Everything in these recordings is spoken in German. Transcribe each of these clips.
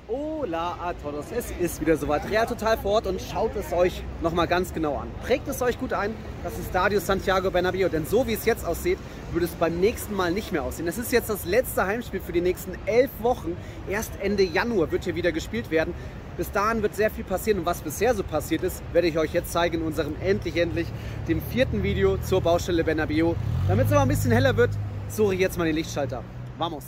Hola a todos, es ist wieder soweit. Real Total vor Ort und schaut es euch nochmal ganz genau an. Prägt es euch gut ein, das Estadio Santiago Bernabéu, denn so wie es jetzt aussieht, würde es beim nächsten Mal nicht mehr aussehen. Es ist jetzt das letzte Heimspiel für die nächsten 11 Wochen. Erst Ende Januar wird hier wieder gespielt werden. Bis dahin wird sehr viel passieren und was bisher so passiert ist, werde ich euch jetzt zeigen in unserem endlich dem 4. Video zur Baustelle Bernabéu. Damit es aber ein bisschen heller wird, suche ich jetzt mal den Lichtschalter. Vamos!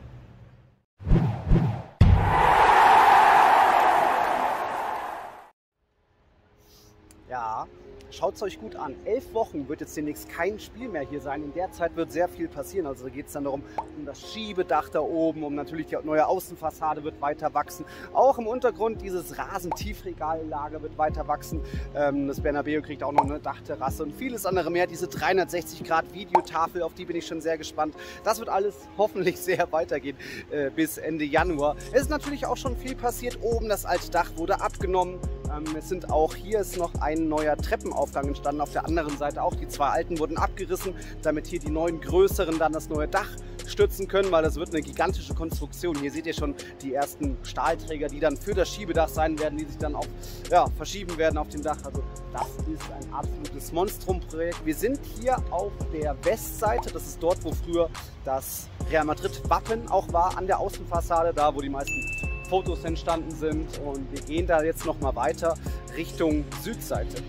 Ja, schaut es euch gut an. 11 Wochen wird jetzt demnächst kein Spiel mehr hier sein. In der Zeit wird sehr viel passieren. Also da geht es dann darum, um das Schiebedach da oben, um natürlich die neue Außenfassade wird weiter wachsen. Auch im Untergrund dieses Rasentiefregallager wird weiter wachsen. Das Bernabéu kriegt auch noch eine Dachterrasse und vieles andere mehr. Diese 360-Grad-Videotafel, auf die bin ich schon sehr gespannt. Das wird alles hoffentlich sehr weitergehen bis Ende Januar. Es ist natürlich auch schon viel passiert. Oben das alte Dach wurde abgenommen. Hier ist noch ein neuer Treppenaufgang entstanden. Auf der anderen Seite auch. Die zwei alten wurden abgerissen, damit hier die neuen größeren dann das neue Dach stützen können, weil das wird eine gigantische Konstruktion. Hier seht ihr schon die ersten Stahlträger, die dann für das Schiebedach sein werden, die sich dann auch verschieben werden auf dem Dach. Also das ist ein absolutes Monstrumprojekt. Wir sind hier auf der Westseite. Das ist dort, wo früher das Real Madrid Wappen auch war, an der Außenfassade, da wo die meisten Fotos entstanden sind, und wir gehen da jetzt noch mal weiter Richtung Südseite.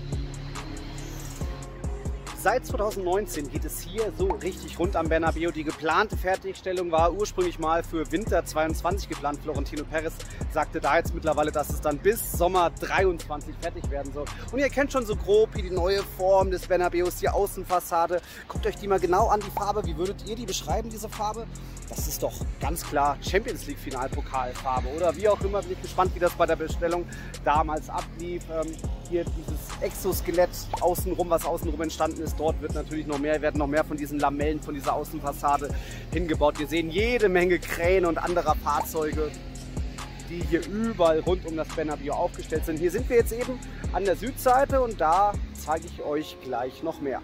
Seit 2019 geht es hier so richtig rund am Bernabéu. Die geplante Fertigstellung war ursprünglich mal für Winter 22 geplant. Florentino Perez sagte da jetzt mittlerweile, dass es dann bis Sommer 23 fertig werden soll. Und ihr kennt schon so grob hier die neue Form des Bernabéus, die Außenfassade. Guckt euch die mal genau an, die Farbe. Wie würdet ihr die beschreiben, diese Farbe? Das ist doch ganz klar Champions League Finalpokalfarbe oder wie auch immer. Bin ich gespannt, wie das bei der Bestellung damals ablief. Hier dieses Exoskelett außenrum, was außenrum entstanden ist. Dort wird natürlich werden noch mehr von diesen Lamellen von dieser Außenfassade hingebaut. Wir sehen jede Menge Kräne und anderer Fahrzeuge, die hier überall rund um das Bernabéu aufgestellt sind. Hier sind wir jetzt eben an der Südseite und da zeige ich euch gleich noch mehr.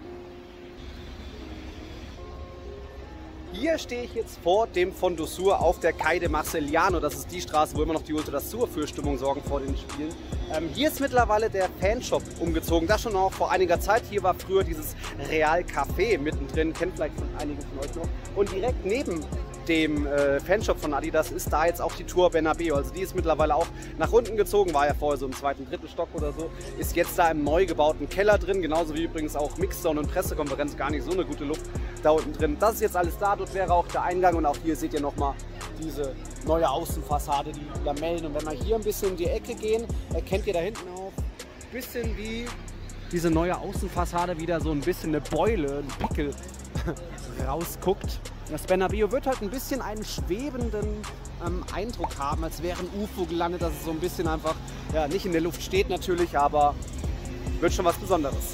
Hier stehe ich jetzt vor dem Fondo Sur auf der Calle de Marceliano. Das ist die Straße, wo immer noch die Ultra Sur für Stimmung sorgen vor den Spielen. Hier ist mittlerweile der Fanshop umgezogen. Das schon auch vor einiger Zeit. Hier war früher dieses Real Café mittendrin. Kennt vielleicht einige von euch noch. Und direkt neben dem Fanshop von Adidas ist da jetzt auch die Tour Bernabéu. Also die ist mittlerweile auch nach unten gezogen. War ja vorher so im 2., 3. Stock oder so. Ist jetzt da im neu gebauten Keller drin. Genauso wie übrigens auch Mixzone und Pressekonferenz. Gar nicht so eine gute Luft da unten drin. Das ist jetzt alles da. Dort wäre auch der Eingang. Und auch hier seht ihr nochmal diese neue Außenfassade, die Lamellen. Und wenn wir hier ein bisschen in die Ecke gehen, erkennt ihr da hinten auch ein bisschen wie diese neue Außenfassade wieder so ein bisschen eine Beule, ein Pickel rausguckt. Das Bernabéu wird halt ein bisschen einen schwebenden Eindruck haben, als wäre ein UFO gelandet, dass es so ein bisschen einfach nicht in der Luft steht natürlich, aber wird schon was Besonderes.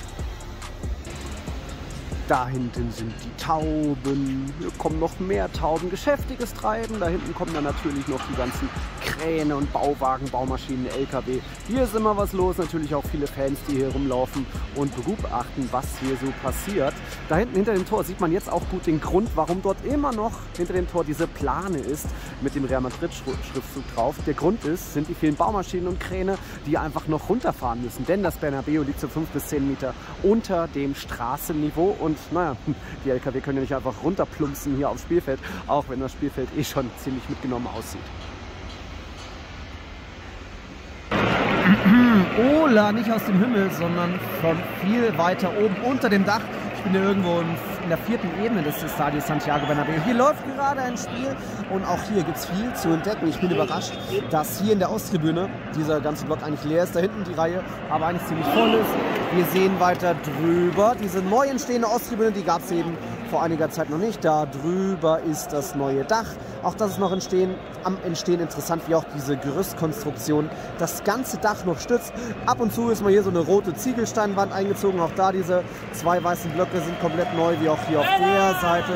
Da hinten sind die Tauben, hier kommen noch mehr Tauben, geschäftiges Treiben. Da hinten kommen dann natürlich noch die ganzen Kräne und Bauwagen, Baumaschinen, LKW. Hier ist immer was los, natürlich auch viele Fans, die hier rumlaufen und begutachten, was hier so passiert. Da hinten hinter dem Tor sieht man jetzt auch gut den Grund, warum dort immer noch hinter dem Tor diese Plane ist mit dem Real Madrid Schriftzug drauf. Der Grund sind die vielen Baumaschinen und Kräne, die einfach noch runterfahren müssen, denn das Bernabéu liegt so 5 bis 10 Meter unter dem Straßenniveau und naja, die LKW können ja nicht einfach runterplumpsen hier aufs Spielfeld, auch wenn das Spielfeld eh schon ziemlich mitgenommen aussieht. Hola, nicht aus dem Himmel, sondern von viel weiter oben unter dem Dach. Ich bin hier irgendwo in der 4. Ebene des Estadio Santiago Bernabéu. Hier läuft gerade ein Spiel und auch hier gibt es viel zu entdecken. Ich bin überrascht, dass hier in der Osttribüne dieser ganze Block eigentlich leer ist. Da hinten die Reihe aber eigentlich ziemlich voll ist. Wir sehen weiter drüber diese neu entstehende Osttribüne, die gab es eben vor einiger Zeit noch nicht. Da drüber ist das neue Dach. Auch das ist noch am Entstehen interessant, wie auch diese Gerüstkonstruktion das ganze Dach noch stützt. Ab und zu ist mal hier so eine rote Ziegelsteinwand eingezogen. Auch da diese 2 weißen Blöcke sind komplett neu, wie auch hier auf der Seite.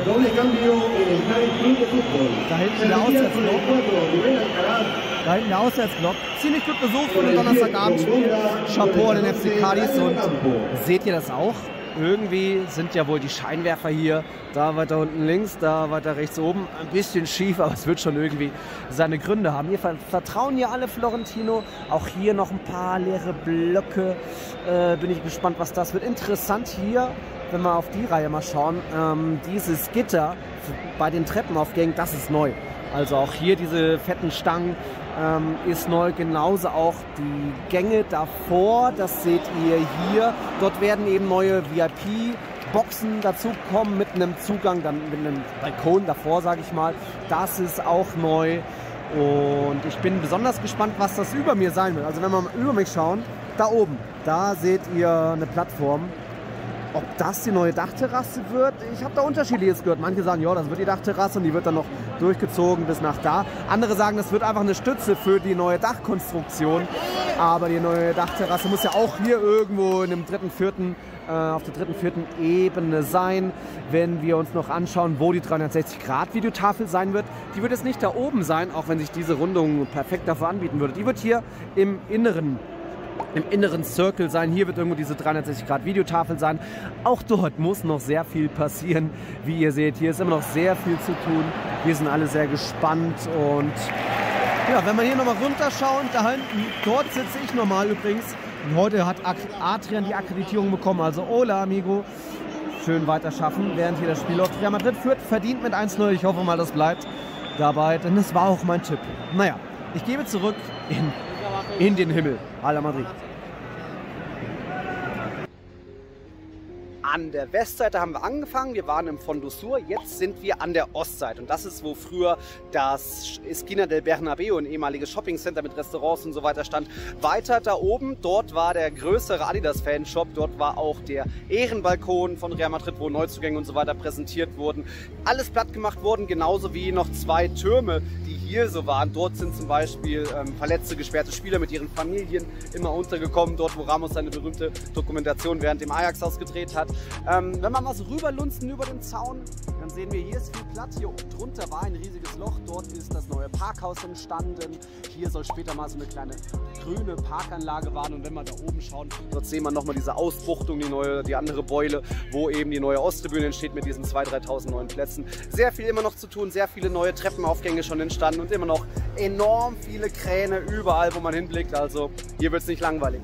Da hinten der Auswärtsblock. Da hinten der Auswärtsblock. Ziemlich gut besucht für ein Donnerstagabendspiel. Chapeau an den FC Cadiz. Und seht ihr das auch? irgendwie sind ja wohl die Scheinwerfer hier, da weiter unten links, da weiter rechts oben, ein bisschen schief, aber es wird schon irgendwie seine Gründe haben. Wir vertrauen hier alle Florentino, auch hier noch ein paar leere Blöcke, bin ich gespannt, was das wird. Interessant hier, wenn wir auf die Reihe mal schauen, dieses Gitter bei den Treppenaufgängen, das ist neu. Also auch hier diese fetten Stangen ist neu, genauso auch die Gänge davor, das seht ihr hier. Dort werden eben neue VIP-Boxen dazukommen mit einem Zugang, dann mit einem Balkon davor, sage ich mal. Das ist auch neu und ich bin besonders gespannt, was das über mir sein wird. Also wenn wir mal über mich schauen, da oben, da seht ihr eine Plattform. Ob das die neue Dachterrasse wird, ich habe da Unterschiedliches gehört. Manche sagen, ja, das wird die Dachterrasse und die wird dann noch durchgezogen bis nach da. Andere sagen, das wird einfach eine Stütze für die neue Dachkonstruktion. Aber die neue Dachterrasse muss ja auch hier irgendwo in dem auf der dritten, vierten Ebene sein. Wenn wir uns noch anschauen, wo die 360-Grad-Videotafel sein wird, die wird jetzt nicht da oben sein, auch wenn sich diese Rundung perfekt dafür anbieten würde. Die wird hier im inneren Circle sein. Hier wird irgendwo diese 360-Grad-Videotafel sein. Auch dort muss noch sehr viel passieren. Wie ihr seht, hier ist immer noch sehr viel zu tun. Wir sind alle sehr gespannt und ja, wenn wir hier nochmal runterschauen, da hinten, dort sitze ich normal übrigens. Und heute hat Adrian die Akkreditierung bekommen, also hola amigo. Schön weiter schaffen, während hier das Spiel läuft. Real Madrid führt verdient mit 1-0. Ich hoffe mal, das bleibt dabei, denn das war auch mein Tipp. Naja, ich gebe zurück in den Himmel. Real Madrid. An der Westseite haben wir angefangen, wir waren im Fondo Sur, jetzt sind wir an der Ostseite und das ist, wo früher das Esquina del Bernabéu, ein ehemaliges Shoppingcenter mit Restaurants und so weiter stand. Weiter da oben, dort war der größere Adidas-Fanshop, dort war auch der Ehrenbalkon von Real Madrid, wo Neuzugänge und so weiter präsentiert wurden. Alles platt gemacht worden, genauso wie noch zwei Türme, die hier so waren. Dort sind zum Beispiel verletzte, gesperrte Spieler mit ihren Familien immer untergekommen, dort wo Ramos seine berühmte Dokumentation während dem Ajax ausgedreht hat. Wenn wir mal so rüberlunzen über den Zaun, dann sehen wir, hier ist viel Platz, hier oben drunter war ein riesiges Loch, dort ist das neue Parkhaus entstanden. Hier soll später mal so eine kleine grüne Parkanlage waren und wenn wir da oben schauen, dort sehen wir nochmal diese Ausbuchtung, die andere Beule, wo eben die neue Osttribüne entsteht mit diesen 2.000, 3.000 neuen Plätzen. Sehr viel immer noch zu tun, sehr viele neue Treppenaufgänge schon entstanden und immer noch enorm viele Kräne überall, wo man hinblickt, also hier wird es nicht langweilig.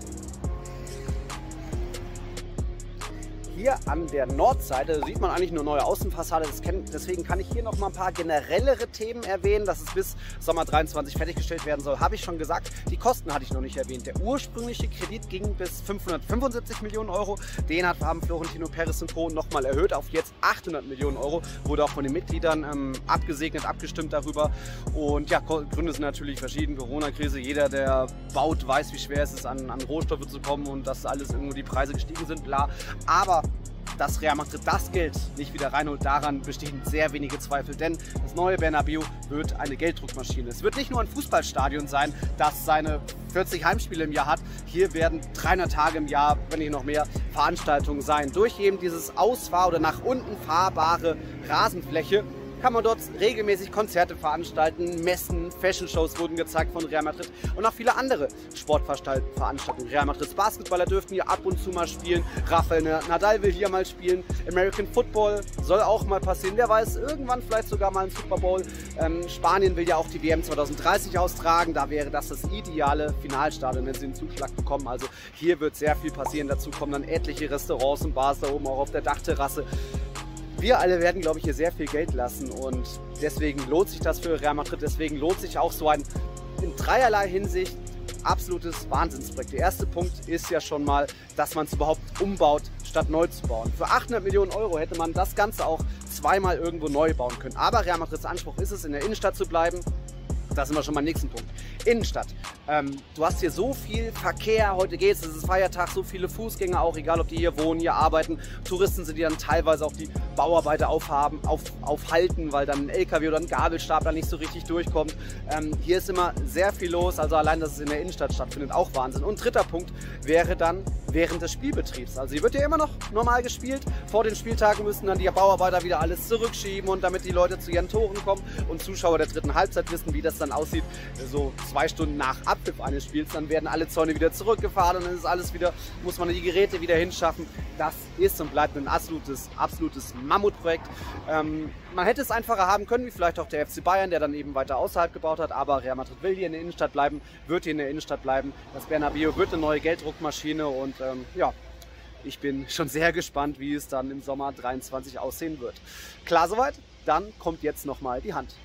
Hier an der Nordseite sieht man eigentlich nur neue Außenfassade, deswegen kann ich hier noch mal ein paar generellere Themen erwähnen, dass es bis Sommer 23 fertiggestellt werden soll, habe ich schon gesagt. Die Kosten hatte ich noch nicht erwähnt. Der ursprüngliche Kredit ging bis 575 Millionen Euro, den haben Florentino Perez und Co. noch mal erhöht auf jetzt 800 Millionen Euro, wurde auch von den Mitgliedern abgesegnet, abgestimmt darüber und ja, Gründe sind natürlich verschieden, Corona-Krise, jeder, der baut, weiß, wie schwer es ist, an Rohstoffe zu kommen und dass alles irgendwo die Preise gestiegen sind, bla, aber dass Real Madrid das Geld nicht wieder reinholt, daran bestehen sehr wenige Zweifel, denn das neue Bernabéu wird eine Gelddruckmaschine. Es wird nicht nur ein Fußballstadion sein, das seine 40 Heimspiele im Jahr hat. Hier werden 300 Tage im Jahr, wenn nicht noch mehr, Veranstaltungen sein. Durch eben dieses ausfahr- oder nach unten fahrbare Rasenfläche kann man dort regelmäßig Konzerte veranstalten, Messen, Fashion-Shows wurden gezeigt von Real Madrid und auch viele andere Sportveranstaltungen. Real Madrids Basketballer dürften hier ab und zu mal spielen, Rafael Nadal will hier mal spielen, American Football soll auch mal passieren, wer weiß, irgendwann vielleicht sogar mal ein Super Bowl. Spanien will ja auch die WM 2030 austragen, da wäre das ideale Finalstadion, wenn sie den Zuschlag bekommen. Also hier wird sehr viel passieren, dazu kommen dann etliche Restaurants und Bars da oben auch auf der Dachterrasse. Wir alle werden, glaube ich, hier sehr viel Geld lassen und deswegen lohnt sich das für Real Madrid. Deswegen lohnt sich auch so ein in dreierlei Hinsicht absolutes Wahnsinnsprojekt. Der erste Punkt ist ja schon mal, dass man es überhaupt umbaut, statt neu zu bauen. Für 800 Millionen Euro hätte man das Ganze auch zweimal irgendwo neu bauen können. Aber Real Madrids Anspruch ist es, in der Innenstadt zu bleiben. Da sind wir schon beim nächsten Punkt. Innenstadt. Du hast hier so viel Verkehr, heute geht es ist Feiertag, so viele Fußgänger auch, egal ob die hier wohnen, hier arbeiten. Touristen sind, die dann teilweise auch die Bauarbeiter aufhalten, weil dann ein LKW oder ein Gabelstapler nicht so richtig durchkommt. Hier ist immer sehr viel los, also allein, dass es in der Innenstadt stattfindet, auch Wahnsinn. Und dritter Punkt wäre dann während des Spielbetriebs. Also hier wird ja immer noch normal gespielt. Vor den Spieltagen müssen dann die Bauarbeiter wieder alles zurückschieben und damit die Leute zu ihren Toren kommen und Zuschauer der dritten Halbzeit wissen, wie das dann aussieht, so 2 Stunden nach Abpfiff eines Spiels, dann werden alle Zäune wieder zurückgefahren und dann ist alles wieder, muss man die Geräte wieder hinschaffen. Das ist und bleibt ein absolutes Mammutprojekt. Man hätte es einfacher haben können, wie vielleicht auch der FC Bayern, der dann eben weiter außerhalb gebaut hat, aber Real Madrid will hier in der Innenstadt bleiben, wird hier in der Innenstadt bleiben. Das Bernabéu wird eine neue Gelddruckmaschine und ja, ich bin schon sehr gespannt, wie es dann im Sommer 23 aussehen wird. Klar soweit? Dann kommt jetzt nochmal die Hand.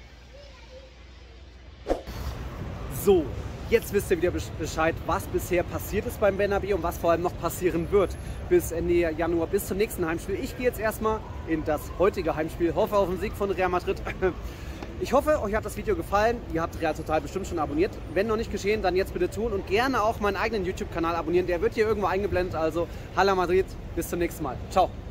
So, jetzt wisst ihr wieder Bescheid, was bisher passiert ist beim Bernabéu und was vor allem noch passieren wird bis Ende Januar, bis zum nächsten Heimspiel. Ich gehe jetzt erstmal in das heutige Heimspiel, hoffe auf den Sieg von Real Madrid. Ich hoffe, euch hat das Video gefallen. Ihr habt Real Total bestimmt schon abonniert. Wenn noch nicht geschehen, dann jetzt bitte tun und gerne auch meinen eigenen YouTube-Kanal abonnieren. Der wird hier irgendwo eingeblendet. Also, Hala Madrid, bis zum nächsten Mal. Ciao.